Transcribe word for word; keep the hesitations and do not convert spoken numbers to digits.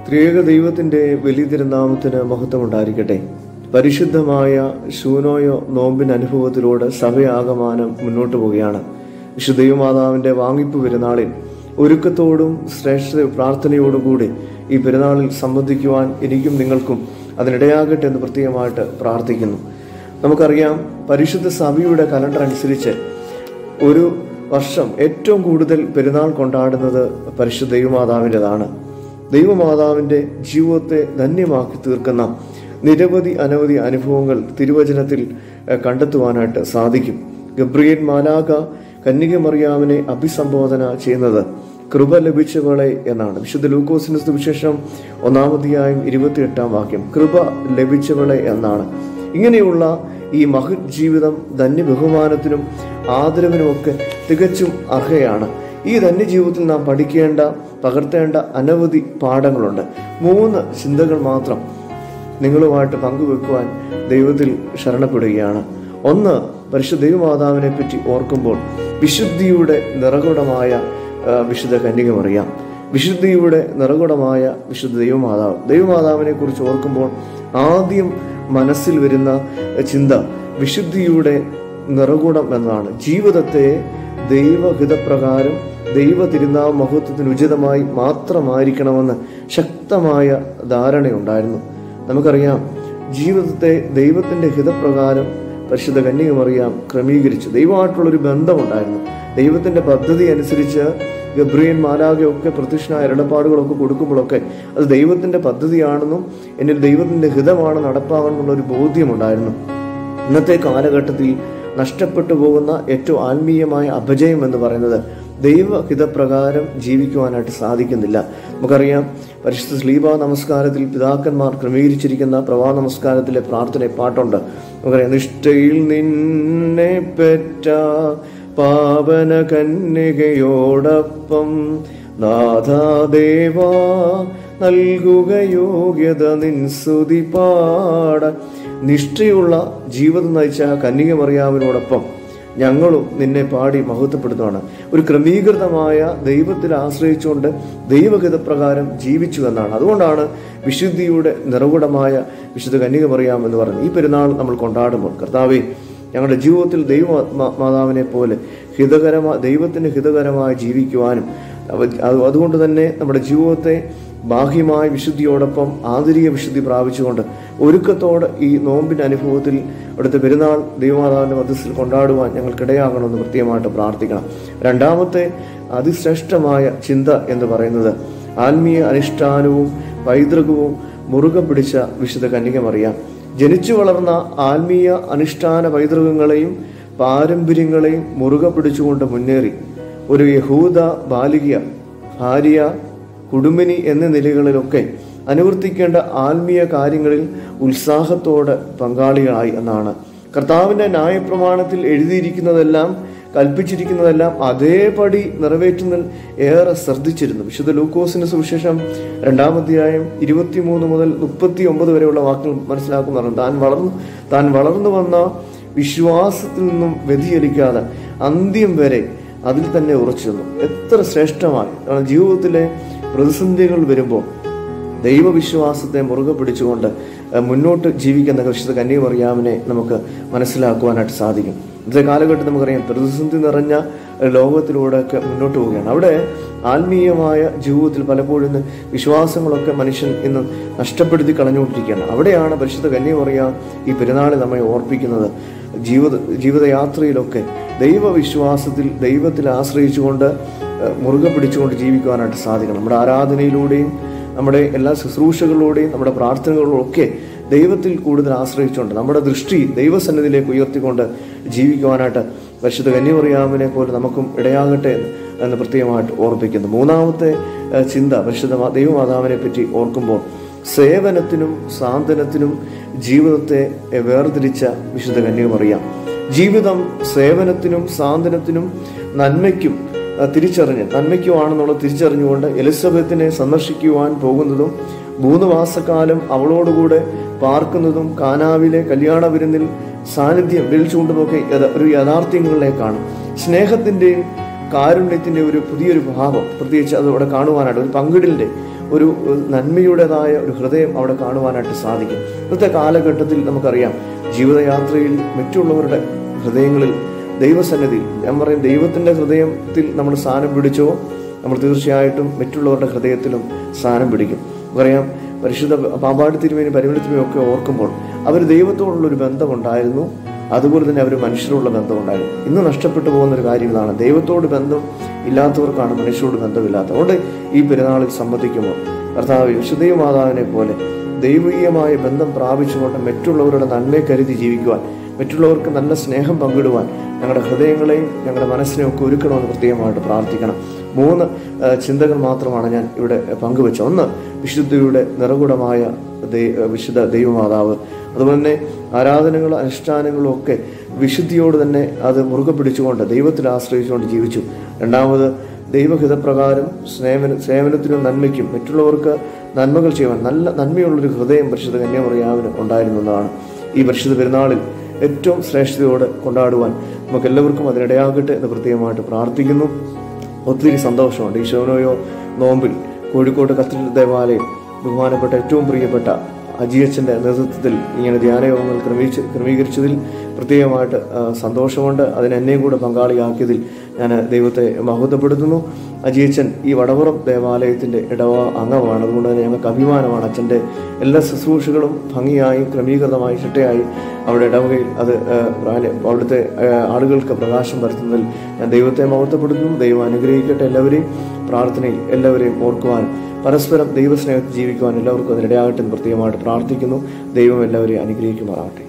ത്രിയേക ദൈവത്തിന്റെ വലിയ തിരുനാമത്തിന് മഹത്വം ഉണ്ടായിരിക്കട്ടെ. പരിശുദ്ധമായ ശൂനോയോ നോമ്പിന്റെ അനുഭവത്തിലൂടെ സഭയാകമാനം മുന്നോട്ട് പോവുകയാണ്. വിശുദ്ധ ദൈവമാതാവിന്റെ വാങ്ങിപ്പ് പെരുന്നാളിൽ ഒരുക്കത്തോടും ശ്രേഷ്ഠ പ്രാർത്ഥനയോടും കൂടി ഈ പെരുന്നാളിൽ സംബന്ധിക്കുവാൻ എനിക്കും നിങ്ങൾക്കും അതിനിടയാകട്ടെ എന്ന് പ്രത്യേകമായിട്ട് പ്രാർത്ഥിക്കുന്നു. നമുക്കറിയാം, പരിശുദ്ധ സഭയുടെ കലണ്ടർ അനുസരിച്ച് ഒരു വർഷം ഏറ്റവും കൂടുതൽ പെരുന്നാൾ കൊണ്ടാടുന്നത് പരിശുദ്ധ ദൈവമാതാവിൻ്റെതാണ്. ദൈവമാതാവിന്റെ ജീവിതത്തെ ധന്യമാക്കി തീർക്കുന്ന നിരവധി അനവധി അനുഭവങ്ങൾ തിരുവചനത്തിൽ കണ്ടെത്തുവാനായിട്ട് സാധിക്കും. ഗബ്രിയേൽ മാലാഖ കന്യക മറിയാമിനെ അഭിസംബോധന ചെയ്യുന്നത് കൃപ ലഭിച്ചവളെ എന്നാണ്. വിശുദ്ധ ലൂക്കോസിന്റെ സുവിശേഷം ഒന്നാമധ്യായം ഇരുപത്തി എട്ടാം വാക്യം കൃപ ലഭിച്ചവളെ എന്നാണ്. ഇങ്ങനെയുള്ള ഈ മഹത് ജീവിതം ധന്യ ബഹുമാനത്തിനും ആദരവിനുമൊക്കെ തികച്ചും അർഹയാണ്. ഈ ധന്യജീവിതത്തിൽ നാം പഠിക്കേണ്ട പകർത്തേണ്ട അനവധി പാഠങ്ങളുണ്ട്. മൂന്ന് ചിന്തകൾ മാത്രം നിങ്ങളുമായിട്ട് പങ്കുവെക്കുവാൻ ദൈവത്തിൽ ശരണപ്പെടുകയാണ്. ഒന്ന്, പരിശുദ്ധ ദൈവമാതാവിനെ പറ്റി ഓർക്കുമ്പോൾ വിശുദ്ധിയുടെ നിറകുടമായ വിശുദ്ധ കന്യക മറിയാം, വിശുദ്ധിയുടെ നിറകുടമായ വിശുദ്ധ ദൈവമാതാവ്. ദൈവമാതാവിനെ കുറിച്ച് ഓർക്കുമ്പോൾ ആദ്യം മനസ്സിൽ വരുന്ന ചിന്ത വിശുദ്ധിയുടെ നിറകുടം എന്നതാണ്. ജീവിതത്തെ ദൈവഹിതപ്രകാരം ദൈവ തിരുനാമ മഹത്വത്തിന് ഉചിതമായി മാത്രമായിരിക്കണമെന്ന് ശക്തമായ ധാരണയുണ്ടായിരുന്നു. നമുക്കറിയാം, ജീവിതത്തെ ദൈവത്തിന്റെ ഹിതപ്രകാരം പരിശുദ്ധ കന്യക മറിയാം ക്രമീകരിച്ചു. ദൈവമായിട്ടുള്ളൊരു ബന്ധമുണ്ടായിരുന്നു. ദൈവത്തിന്റെ പദ്ധതി അനുസരിച്ച് ഗബ്രിയേൽ മാലാഖയൊക്കെ പ്രത്യക്ഷനായ ഇടപാടുകളൊക്കെ കൊടുക്കുമ്പോഴൊക്കെ അത് ദൈവത്തിന്റെ പദ്ധതിയാണെന്നും എന്നിൽ ദൈവത്തിന്റെ ഹിതമാണ് നടപ്പാകണമെന്നുള്ള ഒരു ബോധ്യമുണ്ടായിരുന്നു. ഇന്നത്തെ കാലഘട്ടത്തിൽ നഷ്ടപ്പെട്ടു പോകുന്ന ഏറ്റവും ആത്മീയമായ അപജയം എന്ന് പറയുന്നത് ദൈവഹിതപ്രകാരം ജീവിക്കുവാനായിട്ട് സാധിക്കുന്നില്ല. നമുക്കറിയാം, പരിശുദ്ധ ശ്ലീബ നമസ്കാരത്തിൽ പിതാക്കന്മാർ ക്രമീകരിച്ചിരിക്കുന്ന പ്രഭാത നമസ്കാരത്തിലെ പ്രാർത്ഥന പാട്ടുണ്ട്. നമുക്കറിയാം, നിഷ്ഠയിൽ നിന്നെ പെറ്റ പാവന കന്യകയോടൊപ്പം നാഥാദേവ നൽകുക യോഗ്യത നിൻ സ്തുതി പാട. നിഷ്ഠയുള്ള ജീവിതം നയിച്ച കന്യക മറിയാമിനോടൊപ്പം ഞങ്ങളും നിന്നെ പാടി മഹത്വപ്പെടുത്തുകയാണ്. ഒരു ക്രമീകൃതമായ ദൈവത്തിൽ ആശ്രയിച്ചുകൊണ്ട് ദൈവഹിതപ്രകാരം ജീവിച്ചു എന്നാണ്. അതുകൊണ്ടാണ് വിശുദ്ധിയുടെ നിറകുടമായ വിശുദ്ധ കന്യക മറിയാം എന്ന് പറയുന്നത്. ഈ പെരുന്നാൾ നമ്മൾ കൊണ്ടാടുമ്പോൾ കർത്താവേ, ഞങ്ങളുടെ ജീവിതത്തിൽ ദൈവ മാതാവിനെ പോലെ ഹിതകരമായ ദൈവത്തിന് ഹിതകരമായി ജീവിക്കുവാനും അതുകൊണ്ട് തന്നെ നമ്മുടെ ജീവിതത്തെ ബാഹ്യമായ വിശുദ്ധിയോടൊപ്പം ആന്തരിക വിശുദ്ധി പ്രാപിച്ചുകൊണ്ട് ഒരുക്കത്തോടെ ഈ നോമ്പിന്റെ അനുഭവത്തിൽ അവിടുത്തെ പെരുന്നാൾ ദൈവമാതാവിന്റെ മധ്യസ്ഥയിൽ കൊണ്ടാടുവാൻ ഞങ്ങൾക്കിടയാകണമെന്ന് പ്രത്യേകമായിട്ട് പ്രാർത്ഥിക്കണം. രണ്ടാമത്തെ അതിശ്രേഷ്ഠമായ ചിന്ത എന്ന് പറയുന്നത് ആത്മീയ അനുഷ്ഠാനവും പൈതൃകവും മുറുകെ പിടിച്ച വിശുദ്ധ കന്യക മറിയാം. ജനിച്ചു വളർന്ന ആത്മീയ അനുഷ്ഠാന പൈതൃകങ്ങളെയും പാരമ്പര്യങ്ങളെയും മുറുകെ പിടിച്ചുകൊണ്ട് മുന്നേറി ഒരു യഹൂദ ബാലിക, ഭാര്യ, കുടുംബിനി എന്ന നിലകളിലൊക്കെ അനുവർത്തിക്കേണ്ട ആത്മീയ കാര്യങ്ങളിൽ ഉത്സാഹത്തോടെ പങ്കാളികളായി എന്നാണ്. കർത്താവിന്റെ ന്യായപ്രമാണത്തിൽ എഴുതിയിരിക്കുന്നതെല്ലാം കൽപ്പിച്ചിരിക്കുന്നതെല്ലാം അതേപടി നിറവേറ്റുന്നതിൽ ഏറെ ശ്രദ്ധിച്ചിരുന്നു. വിശുദ്ധ ലൂക്കോസിന്റെ സുവിശേഷം രണ്ടാമധ്യായം ഇരുപത്തിമൂന്ന് മുതൽ മുപ്പത്തി ഒമ്പത് വരെയുള്ള വാക്കുകൾ മനസ്സിലാക്കുന്നതാണ്. താൻ വളർന്നു താൻ വളർന്നു വന്ന വിശ്വാസത്തിൽ നിന്നും വ്യതിചലിക്കാതെ അന്ത്യം വരെ അതിൽ തന്നെ ഉറച്ചു നിന്നു. എത്ര ശ്രേഷ്ഠമായി! ജീവിതത്തിലെ പ്രതിസന്ധികൾ വരുമ്പോൾ ദൈവവിശ്വാസത്തെ മുറുകെ പിടിച്ചുകൊണ്ട് മുന്നോട്ട് ജീവിക്കുന്ന വിശുദ്ധ കന്യക മറിയാമിനെ നമുക്ക് മനസ്സിലാക്കുവാനായിട്ട് സാധിക്കും. ഇന്നത്തെ കാലഘട്ടം നമുക്കറിയാം, പ്രതിസന്ധി നിറഞ്ഞ ലോകത്തിലൂടെയൊക്കെ മുന്നോട്ട് പോവുകയാണ്. അവിടെ ആത്മീയമായ ജീവിതത്തിൽ പലപ്പോഴും വിശ്വാസങ്ങളൊക്കെ മനുഷ്യൻ ഇന്ന് നഷ്ടപ്പെടുത്തി കളഞ്ഞുകൊണ്ടിരിക്കുകയാണ്. അവിടെയാണ് പരിശുദ്ധ കന്യക മറിയാം ഈ പെരുന്നാളിൽ നമ്മെ ഓർപ്പിക്കുന്നത്. ജീവിത ജീവിതയാത്രയിലൊക്കെ ദൈവവിശ്വാസത്തിൽ ദൈവത്തിൽ ആശ്രയിച്ചുകൊണ്ട് മുറുകെ പിടിച്ചുകൊണ്ട് ജീവിക്കുവാനായിട്ട് സാധിക്കണം. നമ്മുടെ ആരാധനയിലൂടെയും നമ്മുടെ എല്ലാ ശുശ്രൂഷകളിലൂടെയും നമ്മുടെ പ്രാർത്ഥനകളിലും ഒക്കെ ദൈവത്തിൽ കൂടുതൽ ആശ്രയിച്ചുകൊണ്ട് നമ്മുടെ ദൃഷ്ടി ദൈവസന്നിധിയിലേക്ക് ഉയർത്തിക്കൊണ്ട് ജീവിക്കുവാനായിട്ട് പരിശുദ്ധ കന്യക മറിയാമിനെ പോലെ നമുക്കും ഇടയാകട്ടെ എന്ന് പ്രത്യേകമായിട്ട് ഓർപ്പിക്കുന്നു. മൂന്നാമത്തെ ചിന്ത പരിശുദ്ധ ദൈവമാതാവിനെ പറ്റി ഓർക്കുമ്പോൾ സേവനത്തിനും സാന്ത്വനത്തിനും ജീവിതത്തെ വേർതിരിച്ച വിശുദ്ധ കന്യക മറിയാം. ജീവിതം സേവനത്തിനും സാന്ത്വനത്തിനും നന്മയ്ക്കും തിരിച്ചറിഞ്ഞ് നന്മയ്ക്കുമാണെന്നുള്ളത് തിരിച്ചറിഞ്ഞുകൊണ്ട് എലിസബത്തിനെ സന്ദർശിക്കുവാൻ പോകുന്നതും മൂന്ന് മാസക്കാലം അവളോടുകൂടെ പാർക്കുന്നതും കാനാവിലെ കല്യാണ വിരുന്നിൽ സാന്നിധ്യം വിളിച്ചുകൊണ്ടുമൊക്കെ ഒരു യാഥാർത്ഥ്യങ്ങളിലേക്കാണ്. സ്നേഹത്തിന്റെയും കാരുണ്യത്തിന്റെ ഒരു പുതിയൊരു ഭാവം പ്രത്യേകിച്ച് അതോടെ കാണുവാനായിട്ട് ഒരു പങ്കിടലിന്റെ ഒരു നന്മയുടേതായ ഒരു ഹൃദയം അവിടെ കാണുവാനായിട്ട് സാധിക്കും. ഇന്നത്തെ കാലഘട്ടത്തിൽ നമുക്കറിയാം, ജീവിതയാത്രയിൽ മറ്റുള്ളവരുടെ ഹൃദയങ്ങളിൽ ദൈവസന്നിധി, ഞാൻ പറയും ദൈവത്തിൻ്റെ ഹൃദയത്തിൽ നമ്മൾ സ്ഥാനം പിടിച്ചോ, നമ്മൾ തീർച്ചയായിട്ടും മറ്റുള്ളവരുടെ ഹൃദയത്തിലും സ്ഥാനം പിടിക്കും. പറയാം, പരിശുദ്ധ പാമ്പാടി തിരുമേനി പരിമള തിരുമേനി ഒക്കെ ഓർക്കുമ്പോൾ അവർ ദൈവത്തോടുള്ളൊരു ബന്ധമുണ്ടായിരുന്നു, അതുപോലെ തന്നെ അവർ മനുഷ്യരോടുള്ള ബന്ധമുണ്ടായിരുന്നു. ഇന്ന് നഷ്ടപ്പെട്ടു പോകുന്നൊരു കാര്യം ഇതാണ്, ദൈവത്തോട് ബന്ധം ഇല്ലാത്തവർക്കാണ് മനുഷ്യരോട് ബന്ധമില്ലാത്തത്. അതുകൊണ്ട് ഈ പെരുന്നാളിൽ സംബന്ധിക്കുമ്പോൾ കർത്താവ് വിശുദ്ധ മാതാവിനെ പോലെ ദൈവീയമായ ബന്ധം പ്രാപിച്ചുകൊണ്ട് മറ്റുള്ളവരുടെ നന്മയെ കരുതി ജീവിക്കുവാൻ, മറ്റുള്ളവർക്ക് നല്ല സ്നേഹം പങ്കിടുവാൻ ഞങ്ങളുടെ ഹൃദയങ്ങളെയും ഞങ്ങളുടെ മനസ്സിനെയും ഒക്കെ ഒരുക്കണമെന്ന് പ്രത്യേകമായിട്ട് പ്രാർത്ഥിക്കണം. മൂന്ന് ചിന്തകൾ മാത്രമാണ് ഞാൻ ഇവിടെ പങ്കുവെച്ചത്. ഒന്ന്, വിശുദ്ധിയുടെ നിറകുടമായ വിശുദ്ധ ദൈവമാതാവ്. അതുപോലെ തന്നെ ആരാധനകളും അനുഷ്ഠാനങ്ങളും ഒക്കെ വിശുദ്ധിയോട് തന്നെ അത് മുറുകെ പിടിച്ചുകൊണ്ട് ദൈവത്തിൽ ആശ്രയിച്ചുകൊണ്ട് ജീവിച്ചു. രണ്ടാമത്, ദൈവഹിതപ്രകാരം സേവന സേവനത്തിനും നന്മയ്ക്കും മറ്റുള്ളവർക്ക് നന്മകൾ ചെയ്യുവാൻ നല്ല നന്മയുള്ളൊരു ഹൃദയം പരിശുദ്ധ കന്യാമറിയാവിന് ഉണ്ടായിരുന്നതാണ്. ഈ പരിശുദ്ധ പെരുന്നാളിൽ ഏറ്റവും ശ്രേഷ്ഠതയോടെ കൊണ്ടാടുവാൻ നമുക്ക് എല്ലാവർക്കും അതിനിടയാകട്ടെ എന്ന് പ്രത്യേകമായിട്ട് പ്രാർത്ഥിക്കുന്നു. ഒത്തിരി സന്തോഷമുണ്ട്. ഈ ശോനോയോ നോമ്പിൽ കോഴിക്കോട് കത്തീഡ്രൽ ദേവാലയം ബഹുമാനപ്പെട്ട ഏറ്റവും പ്രിയപ്പെട്ട അജിയച്ചൻ്റെ നേതൃത്വത്തിൽ ഇങ്ങനെ ധ്യാനയോഗങ്ങൾ ക്രമീകരിച്ച് ക്രമീകരിച്ചതിൽ പ്രത്യേകമായിട്ട് സന്തോഷമുണ്ട്. അതിന് എന്നെയും കൂടെ പങ്കാളിയാക്കിയതിൽ ഞാൻ ദൈവത്തെ മഹത്വപ്പെടുത്തുന്നു. അജിയച്ചൻ ഈ വടവറം ദേവാലയത്തിൻ്റെ ഇടവ അംഗമാണ്. അതുകൊണ്ട് തന്നെ ഞങ്ങൾക്ക് അഭിമാനമാണ്. അച്ഛൻ്റെ എല്ലാ ശുശ്രൂഷകളും ഭംഗിയായി ക്രമീകൃതമായി ചിട്ടയായി അവിടെ ഇടവകയിൽ അത് അവിടുത്തെ ആളുകൾക്ക് പ്രകാശം വരുത്തുന്നതിൽ ഞാൻ ദൈവത്തെ മഹത്വപ്പെടുത്തുന്നു. ദൈവം അനുഗ്രഹിക്കട്ടെ എല്ലാവരെയും. പ്രാർത്ഥനയിൽ എല്ലാവരെയും ഓർക്കുവാനും പരസ്പരം ദൈവസ്നേഹത്തിൽ ജീവിക്കുവാൻ എല്ലാവർക്കും അതിനിടയാകട്ടെ എന്ന് പ്രത്യേകമായിട്ട് പ്രാർത്ഥിക്കുന്നു. ദൈവം എല്ലാവരെയും അനുഗ്രഹിക്കുമാറാകട്ടെ.